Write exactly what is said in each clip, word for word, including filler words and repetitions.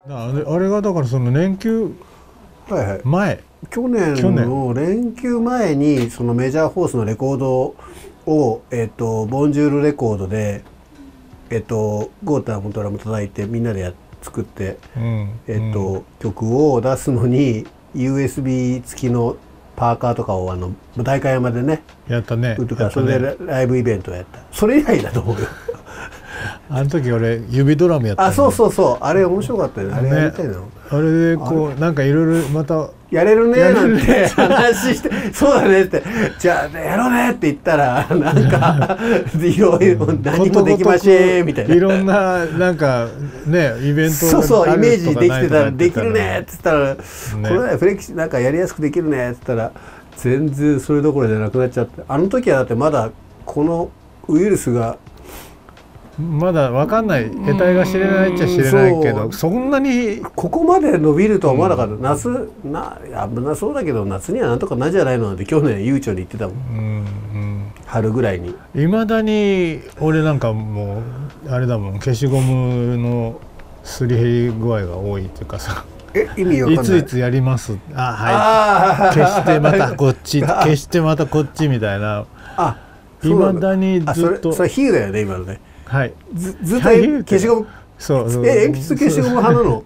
あれ、あれがだからその連休はいはい、 前、 去年の連休前にそのメジャーホースのレコードを、えっと、ボンジュールレコードで、えっと、ゴーターもドラム叩いてみんなでや作って、 うんえっとうん、 曲を出すのに ユーエスビー 付きのパーカーとかをあの代官山でねやったね。 売るから、それでライブイベントをやった。それ以来だと思うよ。 あの時俺指ドラムやったんだ。 あ、そうそうそう、あれ面白かったよね。あれやりたいな。 あれでこうなんかいろいろまたやれるねなんて話して「そうだね」って「じゃあやろうね」って言ったらなんかいろいろ何もできませんみたいな、 いろんななんかねイベントそうそうイメージできてたら「できるね」 ねって言ったら「これフレキシなんかやりやすくできるね」って言ったら全然それどころじゃなくなっちゃって、あの時はだってまだこのウイルスがまだ分かんない、得体が知れないっちゃ知れないけど、そんなにここまで伸びるとは思わなかった、うん、夏な危なそうだけど夏にはなんとかなんじゃないのって去年悠長に言ってたもん、うんうん、春ぐらいに。 いまだに俺なんかもうあれだもん、消しゴムのすり減り具合が多いっていうかさ、 え意味わかんない、 いついつやります、あはい消してまたこっち消してまたこっちみたいな、 あいまだにずっと、 それ比喩だよね今のね。 はい、 ずずっと消しゴム、 そうそう、 え鉛筆消しゴム派なの？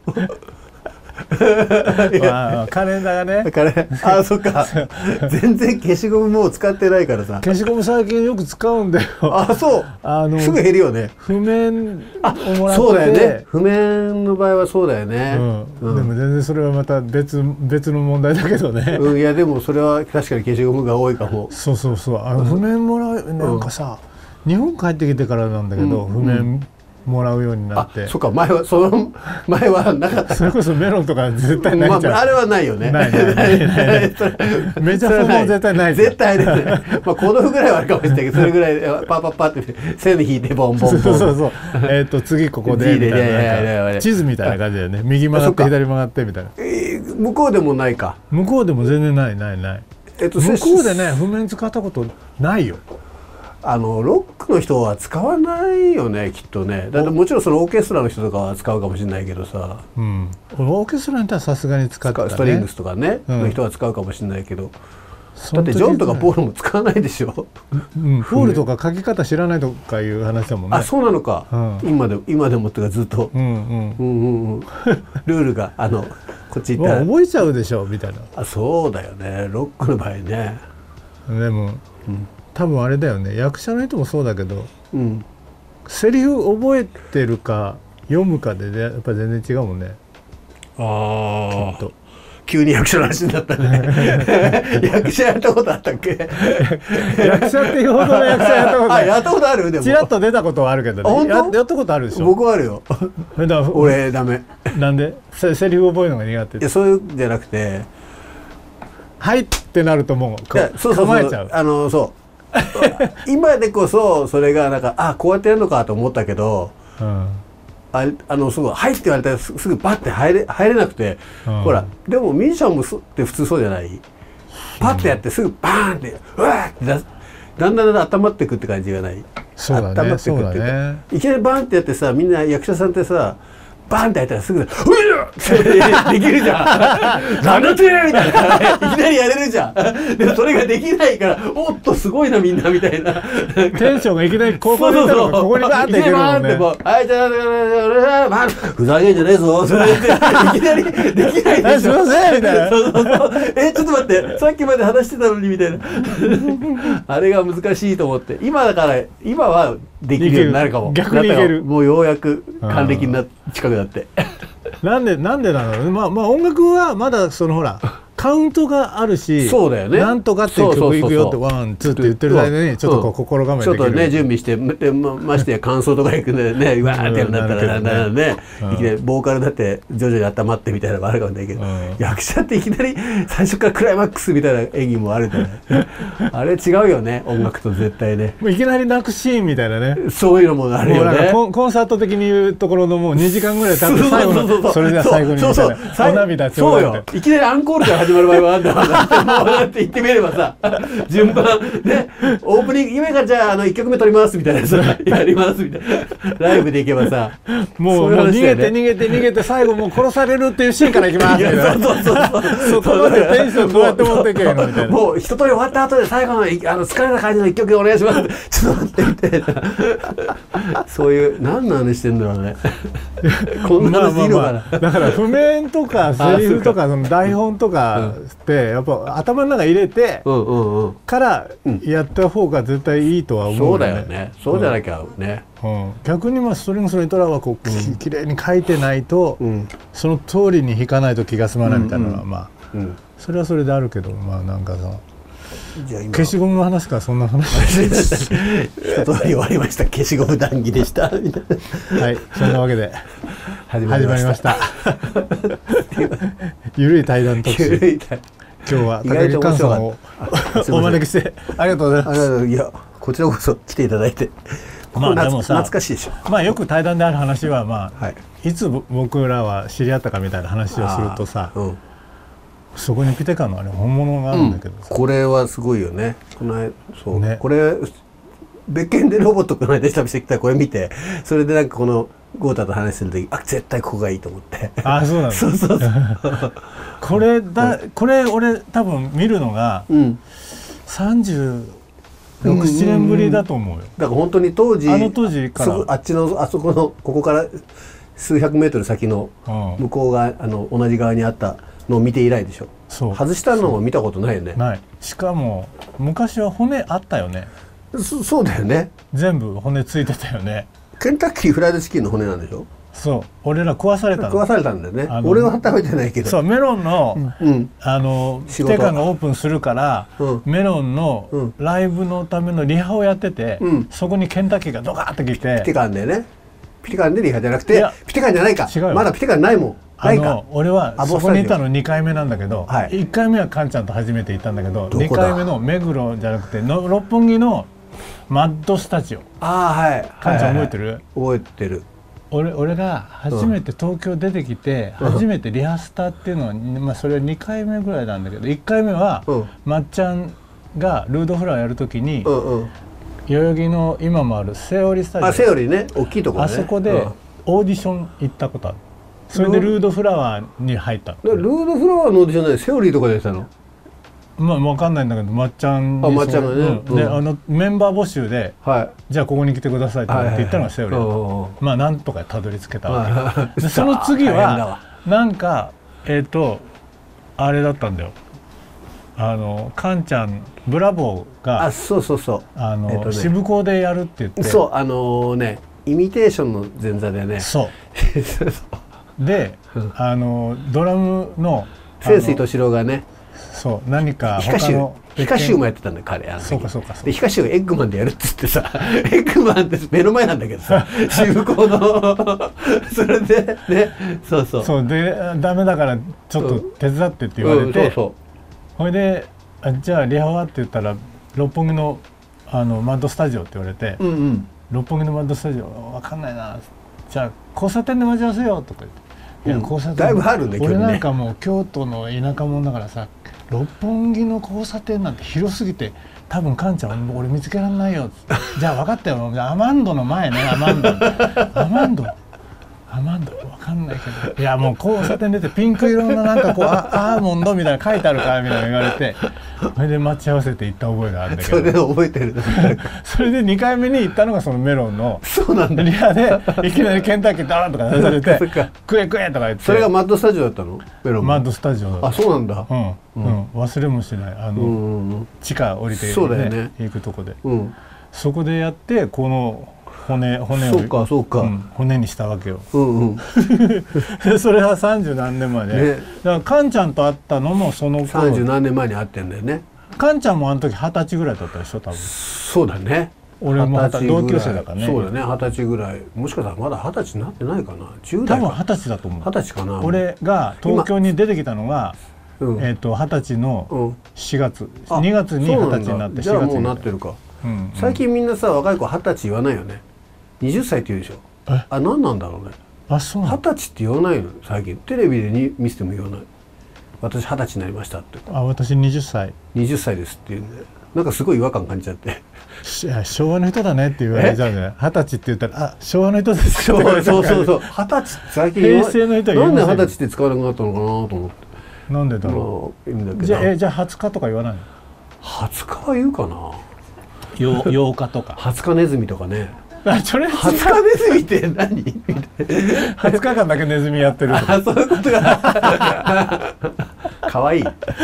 まあカレンダーがね、 カレあそっか全然消しゴムもう使ってないからさ。 消しゴム最近よく使うんだよ。 あそう、あのすぐ減るよね。 譜面をもらって、 そうだよね、譜面の場合はそうだよね、 うんうん、でも全然それはまた別別の問題だけどね、 うん、いやでもそれは確かに消しゴムが多いかも。 そうそうそう、あの譜面もらうなんかさ、うん、日本帰ってきてからなんだけど、うん、譜面もらうようになって、 あ、そっか、前はその前はなかった。 それこそメロンとか絶対ないじゃん、 まあ、あれはないよね。 ないないないないメジャーフォンも絶対ないじゃん、 絶対ない。まあこのぐらいはあるかもしれないけど、それぐらいパッパッパって線引いてボンボンボン、 そうそうそう、えっと次ここでみたいな、地図みたいな感じだよね、右曲がって左曲がってみたいな。 えー、向こうでもないか。 向こうでも全然ないないない、えっと、向こうでね譜面使ったことないよ。 あのロックの人は使わないよねきっとね。だってもちろんそのオーケストラの人とかは使うかもしれないけどさ、うん、 オーケストラの人はさすがに使ってたね、 ストリングスとかね、うん、の人は使うかもしれないけど、だってジョンとかポールも使わないでしょ、 うん、ポールとか書き方知らないとかいう話だもんね。 あ、そうなのか、うん、今で今でもっていうかずっとルールがあのこっち行ったら覚えちゃうでしょみたいな。 あ、そうだよね、ロックの場合ね。 でも、うん、多分あれだよね、役者の人もそうだけど、うん、セリフ覚えてるか読むかでやっぱり全然違うもんね。 ああ、きっと急に役者の話になったね。役者やったことあったっけ？ 役者っていうほどの役者やったことない。 あ、やったことある？でもちらっと出たことはあるけどね。や, やったことあるでしょ？ 僕はあるよ。俺ダメ。 なんで？セリフ覚えるのが苦手？ いや、そういうんじゃなくて、 はいってなるともう構えちゃう。 あのそう今でこそそれがなんか、あ、こうやってやるのかと思ったけど、うん、あ, あのすぐ「はい」って言われたらすぐバッて入れ入れなくて、うん、ほらでもミュージシャンもって普通そうじゃない？パッてやってすぐバーンってうわーってだだんだんだんだん温まっていくって感じがない？ そうだね、温まっていくっていうか、ね、 いきなりバーンってやってさ、みんな役者さんってさバーンってやったらすぐ「ういっ!」ってできるじゃん。なんだってみたいな、いきなりやれるじゃん。でもそれができないから、おっとすごいなみんなみたいな。 テンションがいきなり高校でいたのがここにバーンっていけるもんね。 はいじゃあふざけんじゃねえぞ。それでいきなりできないでしょ。 すいませんみたいな。 そうそうそう。えちょっと待って、さっきまで話してたのにみたいな。あれが難しいと思って、今だから今はできるようになるかも。 逆にいける。 もうようやく還暦にな近くなって。 なんでなんでなの？まあまあ音楽はまだそのほらカウントがあるし、 そうだよね。 なんとかっていう曲いくよってワンツーって言ってる間にちょっとこう心構えできる。 ちょっとね準備してましてや感想とかいくんでね、うわーってやるんだったらなんだね、いきなりボーカルだって徐々に温まってみたいなのもあるかもしれないけど、役者っていきなり最初からクライマックスみたいな演技もあるじゃない。あれ違うよね、音楽と絶対ね。 いきなり泣くシーンみたいなね。 そういうのもあるよね。 コンサート的に言うところのもうにじかんぐらい経って最後のそれでは最後にみたいなお涙ちょうだいみたいな。 そうよ。いきなりアンコールから始始まる場合もあるんだろうなってもうなんて言ってみればさ順番ねオープニング今からじゃああのいっきょくめ撮りますみたいなさやりますみたいなライブでいけばさもう逃げて逃げて逃げて最後もう殺されるっていうシーンからいきますみたいなそうそうそうそこまでテンションどうやって持っていけばいいのみたいなもう一通り終わった後で最後のあの疲れた感じのいっきょくお願いしますちょっと待ってみたいなそういう何の話してんだろうねこんな話いいのかな、 まあまあまあ、だから譜面とかセリフとかその台本とかってやっぱ頭の中入れてからやった方が絶対いいとは思うよね、そうだよねそうじゃなきゃね、 うんうん、逆にまあストリングスのイトラはこう、うん、きれいに書いてないと、うん、その通りに弾かないと気が済まないみたいなのは、うんうん、まあ、うん、それはそれであるけどまあなんかさ消しゴムの話かそんな話一通り終わりました消しゴム談義でしたみたいなはいそんなわけで始まりましたゆるい対談特集今日は高木寛さんをお招きしてありがとうございますいやこちらこそ来ていただいてまあでもさ懐かしいでしょまあよく対談である話はまあ、はい、いつ僕らは知り合ったかみたいな話をするとさ、うん、そこにピテカのあれ本物があるんだけどさ、 うん、これはすごいよねこのそう、ね、これ別件でロボットこの間下見してきたこれ見てそれでなんかこのゴータと話する時あ絶対ここがいいと思ってあそうなのそうそうそうこれだこれ俺多分見るのがさんじゅうろく、ななねんぶりだと思うよだから本当に当時あの当時からあっちのあそこのここから数百メートル先の向こうがあの同じ側にあったのを見て以来でしょそう外したのも見たことないよねないしかも昔は骨あったよねそ, そうだよね全部骨ついてたよねケンタッキーフライドチキンの骨なんでしょそう俺ら壊されたの壊されたんだよね俺は食べてないけどそうメロンの、うん、あのピテカがオープンするから、うん、メロンのライブのためのリハをやってて、うん、そこにケンタッキーがドカーッと来てピテカンでねピテカンでリハじゃなくてピテカンじゃないか違うまだピテカンないもんあの俺はそこにいたのにかいめなんだけど、はい、いっかいめはカンちゃんと初めて行ったんだけどにかいめの目黒じゃなくての六本木のマッドスタジオああはいカンちゃん覚えてる、はいはい、 覚えてる俺, 俺が初めて東京出てきて、うん、初めてリハスタっていうのは、まあ、それはにかいめぐらいなんだけどいっかいめは、うん、まっちゃんがルードフラワーやるときに、うんうん、代々木の今もあるセオリスタジオあセオリね大きいところねあそこでオーディション行ったことあるそれでルードフラワーに入ったルードフラワーのオーディションでセオリーとかでしたのまあ分かんないんだけどまっちゃんにあまっちゃんがね、 うん、で、うん、あのメンバー募集で、はい、じゃあここに来てくださいって言ったのがセオリーだった、はいはいはい、まあなんとかたどり着けたわけ、はい、でその次はなんかえっ、ー、とあれだったんだよあのカンちゃんブラボーがあそうそうそうあの、えーとね、渋港でやるって言ってそうあのー、ねイミテーションの前座でねそうであのドラムの泉水敏郎がねそう何か他のヒカシューもやってたんだよ彼あの時そうかそうかそうかでヒカシューがエッグマンでやるっつってさエッグマンって目の前なんだけどさ渋港のそれでねそうそうそうでダメだからちょっと手伝ってって言われて、うんうん、そうそうほいであじゃあリハはって言ったら六本木のあのマッドスタジオって言われて、うんうん、六本木のマッドスタジオ分かんないなじゃあ交差点で待ち合わせようとか言っていや交差点、うん、だいぶあるんだけどね俺なんかもう京都の田舎者だからさ六本木の交差点なんて広すぎて多分カンちゃん俺見つけられないよじゃあ分かったよアマンドの前ねアマンドアマンドアマンド分かんないけどいやもう交差点出てピンク色のなんかこうアーモンドみたいな書いてあるからみたいな言われてそれで待ち合わせて行った覚えがあるんだけどそれで覚えてるそれでにかいめに行ったのがそのメロンのそうなんだリハでいきなりケンタッキーダーンとか出されて食え食えとか言ってそれがマッドスタジオだったのメロンマッドスタジオだったあそうなんだうん、うんうん、忘れもしないあの、うんうん、地下降りて、ねそうだよね、 行くとこで、うん、そこでやってこの骨, 骨をそうかそうか、うん、 骨にしたわけよ、うんうん、それはさんじゅうなんねんまえで、ね、だからカンちゃんと会ったのもその頃さんじゅうなんねんまえに会ってんだよねカンちゃんもあの時二十歳ぐらいだったでしょ多分そうだね俺も同級生だからねそうだね二十歳ぐらいもしかしたらまだ二十歳になってないかなじゅう代多分二十歳だと思う二十歳かな俺が東京に出てきたのがうん、えーと二十歳のしがつ、うん、にがつに二十歳になってじゃあもうなってるか、うんうん、最近みんなさ若い子二十歳言わないよねはたちって言うでしょあ何なんだろうねあそう二十歳って言わないの最近テレビでに見せても言わない私二十歳になりましたってあ私にじゅっさいにじゅっさいですって言うんでなんかすごい違和感感じちゃっていや昭和の人だねって言われちゃうね二十歳って言ったらあ昭和の人ですそうそうそうそう二十歳って最近平成の人は言いませんなんで二十歳って使わなくなったのかなと思ってなんでだろう、 まあ、いいんだけどじゃあえじゃあはつかとか言わないのはつかは言うかなようかとかはつかネズミとかねあそれはつかネズミって何はつかかんだけネズミやってるとかあそういうことがかわいい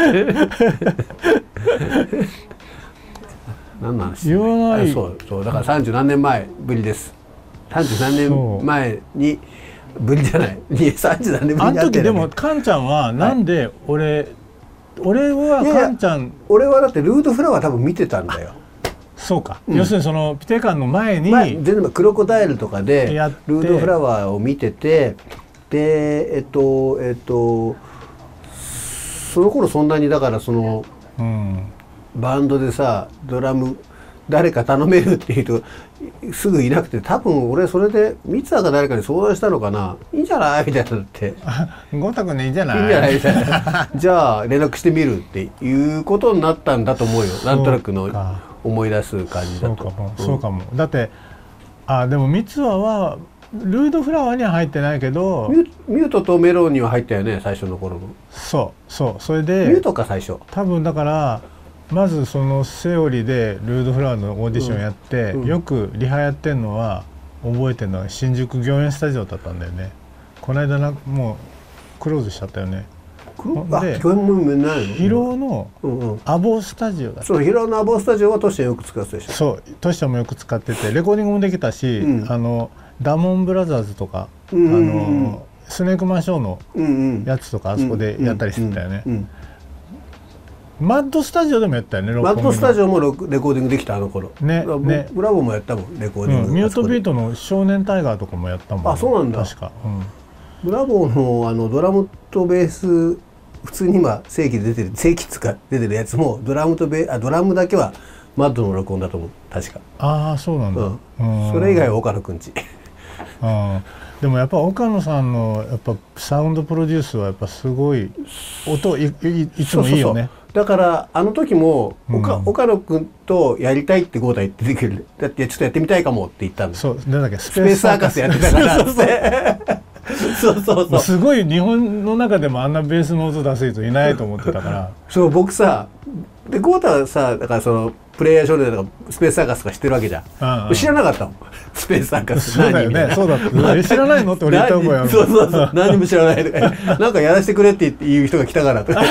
何なんです言わないそうそうだから三十何年前ぶりです三十何年前にぶりじゃない三十何年ぶりにあの会ってる時でもカンちゃんはなんで俺、はい、俺はカンちゃん俺はだってルードフラワー多分見てたんだよそうか、うん、要するにそのピテカンの前に全然クロコダイルとかでルードフラワーを見ててでえっとえっとその頃そんなにだからその、うん、バンドでさドラム誰か頼めるっていう人すぐいなくて多分俺それで三葉が誰かに相談したのかないいんじゃないみたいになってゴタ君でいいんじゃないいいんじゃないみたいなじゃあ連絡してみるっていうことになったんだと思うよなんとなくの思い出す感じだと。 そうかも、うん、そうかもだってあでも三葉はルードフラワーには入ってないけどミュミュートとメロンには入ったよね最初の頃の。 そうそうそれでミュートか最初多分だからまずそのセオリーでルードフラワーのオーディションやって、うんうん、よくリハやってんのは覚えてるのは新宿御苑スタジオだったんだよね。この間なもうクローズしちゃったよね。 で広尾のアボスタジオだった、 そう広尾のアボスタジオはトシちゃんよく使ってたでしょ。 そうトシちゃんもよく使っててレコーディングもできたし、うん、あのダモンブラザーズとか、うんうんうん、あのスネークマンショーのやつとかあそこでやったりしてたよね。マッドスタジオでもやったよね。 マッドスタジオもレコーディングできたあの頃ね。ねブラボーもやったもんレコーディング、 うん、ミュートビートの少年タイガーとかもやったもん、ね、 あそうなんだ確か、うん、 ブラボーのあのドラムとベース普通に今正規で出てる正規つか出てるやつもドラムとベあドラムだけはマッドの録音だと思う確か。 ああそうなんだ、 うん、それ以外は岡野くんちあでもやっぱ岡野さんのやっぱサウンドプロデュースはやっぱすごい音 い, い, いつもいいよね。そうそうそうだからあの時も、うん、岡野くんとやりたいって豪太言ってくるだってちょっとやってみたいかもって言ったんです。 そうなんだっけスペースサーカスやってたからってそうそうそうすごい日本の中でもあんなベースの音出す人いないと思ってたからそう僕さで豪太はさだからそのプレイヤー少年とかスペースサーカスとか知ってるわけじゃん、うんうん、知らなかったもんスペースサーカスそうだよねそうだって知らないのって俺言った覚えあるそうそうそう何も知らないとかなんかやらせてくれって言う人が来たからとか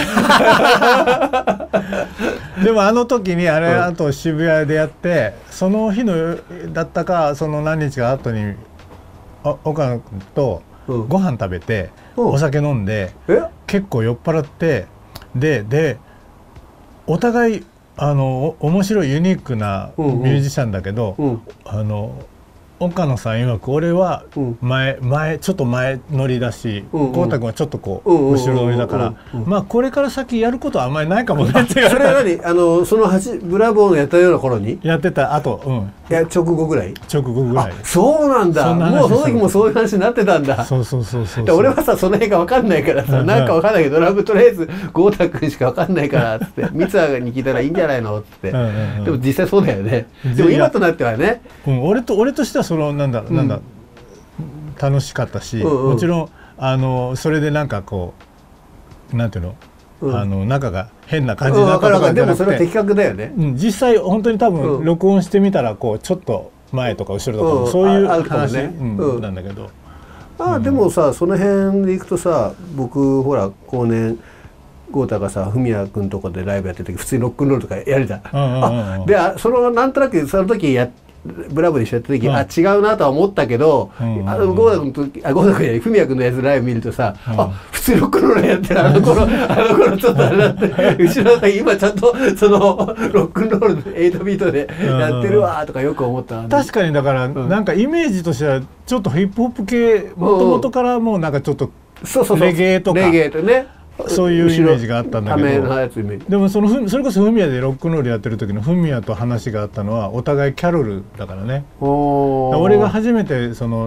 でもあの時にあれあと渋谷でやってその日のだったかその何日か後に岡野君とご飯食べて、うん、お酒飲んで結構酔っ払ってででお互いあの面白いユニークなミュージシャンだけど、うんうん、あの岡野さん曰く俺は前、うん、前ちょっと前乗りだし豪太君はちょっとこう後ろ乗りだからまあこれから先やることはあんまりないかもねって言われた。 それは何あのそのブラボーのやったような頃にやってたあと、うん、 いや直後ぐらい直後ぐらいそうなんだもうその時もそういう話になってたんだ。 そうそうそうそう俺はさその辺が分かんないからさ、うん、なんか分かんないけどドラムとりあえず豪太君しか分かんないからっつって三葉に聞いたらいいんじゃないのっつって、うんうんうん、でも実際そうだよね。でも今となってはね、 うん、俺と俺としてはそのなんだ、うん、なんだ楽しかったし、うんうん、もちろんあのそれでなんかこうなんていうの、うん、あの仲が変な感じになったとかじゃなくて、 でもそれは的確だよね、 うん、実際本当に多分録音してみたらこうちょっと前とか後ろとか、うん、そういう話、ねうん、なんだけど、 あ、うん、でもさその辺でいくとさ僕ほら後年豪太がさ文也君とかでライブやってる時普通にロックンロールとかやるじゃん。あであそのなんとなくその時やブラボーで一緒やった時、うん、あ違うなとは思ったけど、うんうん、あの豪太君とあ豪太君や文也君のやつライブ見るとさ、うん、あ普通にロックンロールやってるあの頃あの頃ちょっとあれだって後ろが今ちゃんとそのロックンロールのエイトビートでやってるわとかよく思った、 うん、確かにだから、うん、なんかイメージとしてはちょっとヒップホップ系もともとからもうなんかちょっとレゲエとかレゲエとねそういうイメージがあったんだけど、でもそのそれこそフミヤでロックンロールやってる時のフミヤと話があったのはお互いキャロルだからね。俺が初めてその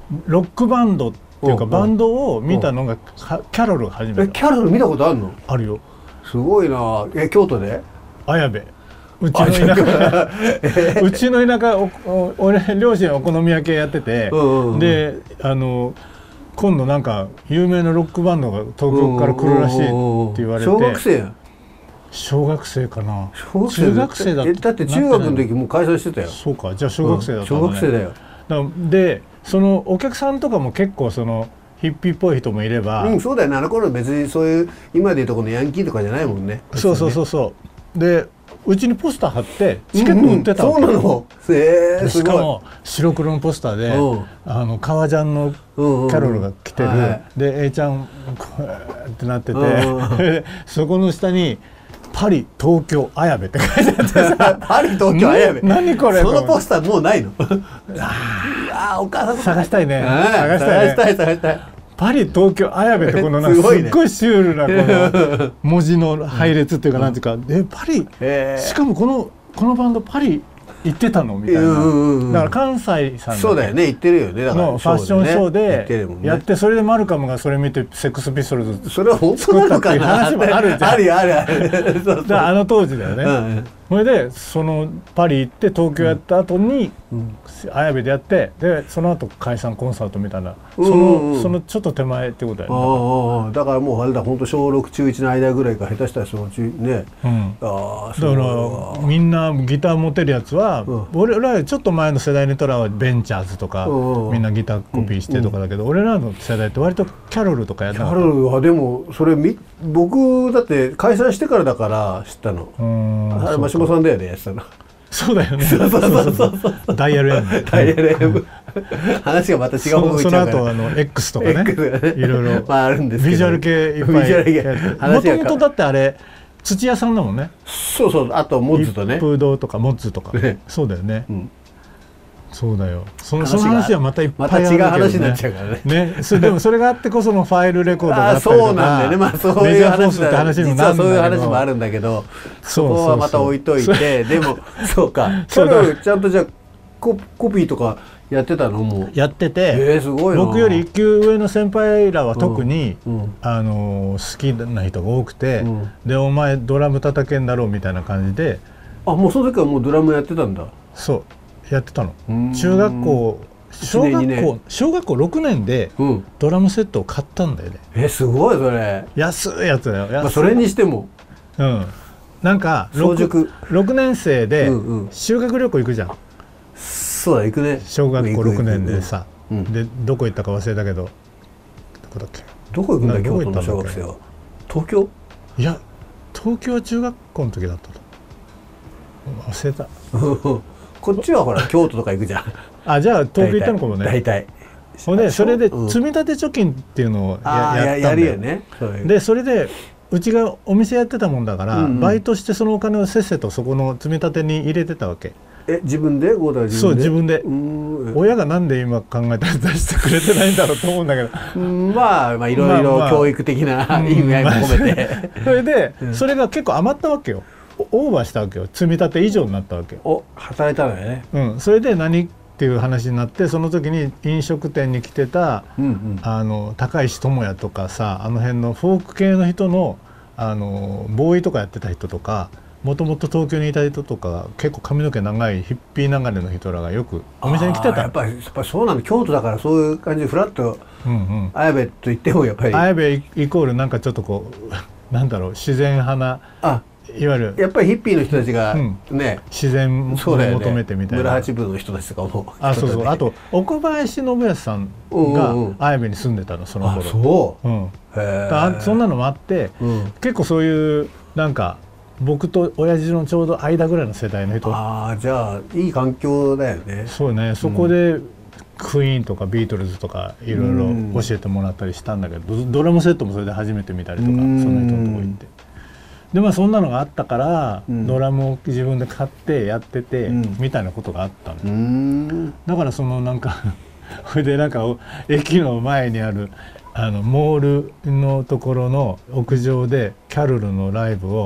ロックバンドっていうかバンドを見たのがキャロルが初めて。 えキャロル見たことあるの？ あるよ。 すごいな。え京都で？ 綾部。うちの田舎うちの田舎おお俺両親お好み焼きやってて、うんうん、であの今度なんか有名なロックバンドが東京から来るらしいって言われて。 小学生やん。 小学生かな。 小学生中学生だってだって中学の時もう解散してたよ。 そうか、じゃあ小学生だったんだね、 うん、小学生だよ。 でそのお客さんとかも結構そのヒッピーっぽい人もいれば、 うん、そうだよね。あの頃別にそういう今でいうとこのヤンキーとかじゃないもんね。 そうそうそうそうでうちにポスター貼ってチケット売ってたわけ、 うんうん、そうなの、えー、 しかも白黒のポスターで、うん、あの革ジャンのキャロルが来てる、うんうんはい、で A ちゃんこうやってなってて、うん、そこの下にパリ東京綾部って書いてあってさパリ東京綾部何これそのポスターもうないのああお母さん探したいね探したい、ね、探したい探したいパリ東京綾部ってこのなんかすっごいシュールなこの文字の配列っていうかなんていうか、うん、えパリ、えー、しかもこのこのバンドパリ行ってたのみたいな、だから関西さんそうだよね行ってるよねだからのファッションショーでやって、それでマルカムがそれ見てセックスピストルズそれは本当なのかな話もあるじゃん。 あるあるあるそうそうあの当時だよね、うん、それでそのパリ行って東京やった後に、うんうん綾部でやってでその後解散コンサートみたいなその、うんうん、そのちょっと手前ってことだよね。 ああだからもうあれだ本当小ろく中いちの間ぐらいから下手したらそのうちね、うん、 あだからみんなギター持てるやつは、うん、俺らちょっと前の世代にとらはベンチャーズとか、うん、みんなギターコピーしてとかだけど、うん、俺らの世代って割とキャロルとかやったの。 キャロルはでもそれみ僕だって解散してからだから知ったの。あれ真島さんだよねやってたの。 そうだよね。そうそうそうそう。ダイヤル M。 ダイヤル M。話がまた違う方向に行っちゃうから。その後あの X とかね。いろいろ。 まああるんですけど。 ビジュアル系いっぱい。ビジュアル系。もともとだってあれ土屋さんだもんね。 そうそう。あとモッズとね。 一風堂とかモッズとか。そうだよね。そうだよ。その話はまたいっぱいあるけどね。また違う話になっちゃうからね。ね、それでもそれがあってこそのファイルレコードがあったりとか。そうなんだよね。まあそういう話って話にもなるんだけど。実はそういう話もあるんだけど、そこはまた置いといて、でもそうか。キャロルちゃんとじゃあココピーとかやってたのもやってて、 えー、すごいな。 僕より一級上の先輩らは特に、うんうん、あの好きな人が多くて、うん、でお前ドラム叩けんだろうみたいな感じで。 あもうその時はもうドラムやってたんだ。 そう。やってたの。中学校小学校小学校ろくねんでドラムセットを買ったんだよね。 うん、えすごいそれ。 安いやつだよ。 まあ、それにしても。 うん。なんか 6, ろくねん生で修学旅行行くじゃん。うんうん、 そうだ行くね。 小学校ろくねんでさ、うん、でどこ行ったか忘れたけど、どこだっけ。 どこ行くんだっけ京都の小学生は。東京？ いや東京は中学校の時だったと。忘れた。 こっちはほら京都とか行くじゃん。 あじゃあ東京行ったのかもね。 大体。 ほんでそれで積み立て貯金っていうのを や, やったんだよ。やるよね。でそれでうちがお店やってたもんだから、うんうん、バイトしてそのお金をせっせとそこの積み立てに入れてたわけ。 え自分で？ゴーダは自分で？そう自分で。親がなんで今考えたら出してくれてないんだろうと思うんだけど。 うんまあまあいろいろ教育的な意味合いも込めて。 それで、うん、それが結構余ったわけよ。オーバーしたわけよ。積み立て以上になったわけ。 お働いたのよね。 うん、それで何っていう話になって、その時に飲食店に来てた、うんうん、あの高石智也とかさ、あの辺のフォーク系の人のあのボーイとかやってた人とか、もともと東京にいた人とか、結構髪の毛長いヒッピー流れの人らがよくお店に来てた。 やっぱりやっぱりそうなんだ。京都だからそういう感じでフラッと、うんうん、綾部と言ってもやっぱり綾部イコールなんかちょっとこうなんだろう自然派な。あいわゆるやっぱりヒッピーの人たちがね、うん、 自然を求めてみたいな、ね、 村八分の人たちとかもあそうそうあと岡林信康さんが綾部に住んでたのその頃。あそう、うん、へえ。そんなのもあって、うん、結構そういうなんか僕と親父のちょうど間ぐらいの世代の人。 ああじゃあいい環境だよね。 そうね。そこで、うん、クイーンとかビートルズとかいろいろ教えてもらったりしたんだけど、うん、ドラムセットもそれで初めて見たりとか、うん、その人のとこ行って。でまあそんなのがあったから、うん、ドラムを自分で買ってやってて、うん、みたいなことがあったの。だからそのなんかそれでなんか駅の前にあるあのモールのところの屋上でキャロルのライブを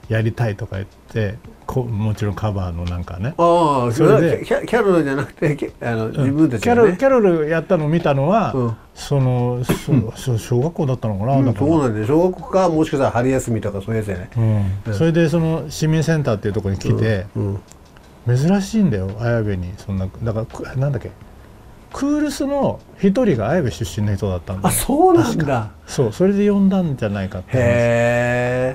やりたいとか言ってこもちろんカバーのなんかね。 ああそれでキャキャロルじゃなくてあの自分たちで、ね、キャロルキャロルやったのを見たのは、うん、そのそ小学校だったのかな、うん、 だからそうなんで小学校かもしかしたら春休みとかそういうやつやね、 うん、それでその市民センターっていうところに来て、うんうん、珍しいんだよ綾部にそんなだからなんだっけクールスの一人が綾部出身の人だったんだ。 あそうなんだ。 そうそれで呼んだんじゃないかって話。へえ。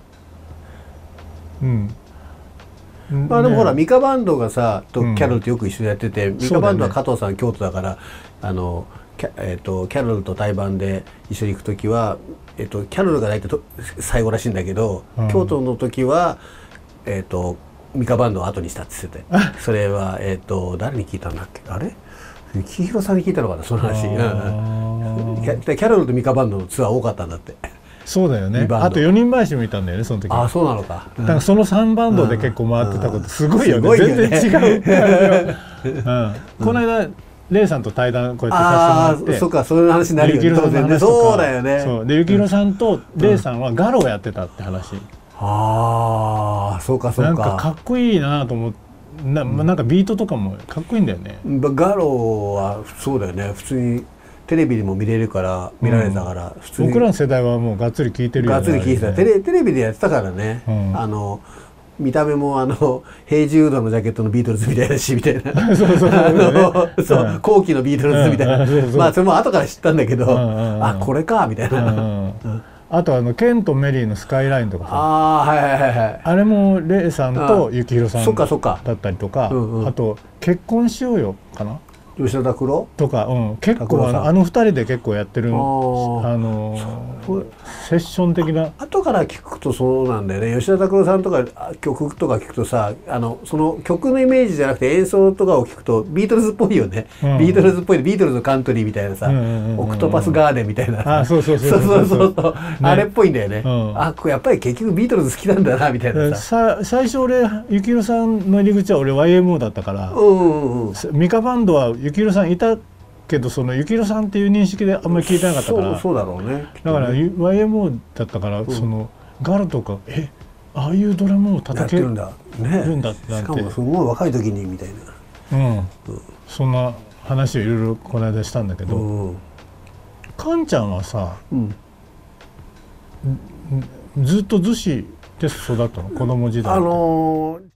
うんうん。 まあでもほらミカバンドがさとキャロルとよく一緒にやってて、うん、ミカバンドは加藤さん、ね、京都だからあのキャ、えー、とキャロルと対バンで一緒に行く時は、えー、とキャロルが大体と最後らしいんだけど、うん、京都の時はえっ、ー、とミカバンドを後にしたって言っててそれはえっ、ー、と誰に聞いたんだっけあれ幸宏さんに聞いたのかなその話。うんうん、キャ, キャロルとミカバンドのツアー多かったんだって。 そうだよね。あとよにんばいしもいたんだよねその時。 あそうなのか。 だからそのさんバンドで結構回ってたことすごいよね。全然違う感じが。この間レイさんと対談こうやってさせてもらって。 あそうかそういう話になるよね。当然ね。そうだよね。 そうで幸宏さんとレイさんはガロをやってたって話。 ああそうかそうか。 なんかかっこいいなと思って。な, なんかビートとかもかっこいいんだよね。 ガロはそうだよね普通にテレビでも見れるから見られたから、 うん、普通に僕らの世代はもうがっつり聴いてるよね。 がっつり聴いてた、ね、テレテレビでやってたからね、うん、あの見た目もあのヘイジュードのジャケットのビートルズみたいだしみたいなそうそうそうそう、うん、後期のビートルズみたいな、うん、まあそれも後から知ったんだけど、うん、あこれかみたいな、うんうんあとあのケンとメリーのスカイラインとかさあ、はいはいはい、 あれもレイさんと幸宏さんだったりとか、うんうん、あと「結婚しようよ」かな吉田拓郎とか、うん、結構あのあのふたりで結構やってるあのセッション的なあ後から聞くとそうなんだよね。吉田拓郎さんとか曲とか聞くとさあのその曲のイメージじゃなくて演奏とかを聞くとビートルズっぽいよね、うん、ビートルズっぽいビートルズのカントリーみたいなさ、うんうんうんうん、オクトパスガーデンみたいなあそうそうそうそうそうそう、ね、あれっぽいんだよね、うん、あこれやっぱり結局ビートルズ好きなんだなみたいなささ最初俺幸宏さんの入り口は俺 ワイエムオー だったから、 うんうんうん、 ミカバンドは幸宏さんいたけどその幸宏さんっていう認識であんまり聞いてなかったからそうそうだろうねだから ワイエムオー だったから、うん、そのガロとかえああいうドラムを叩けるんだねるんだなんてしかもすごい若い時にみたいな、うんうん、そんな話をいろいろこの間したんだけど、うん、カンちゃんはさ、うん、ずっと逗子で育ったの子供時代。 あのー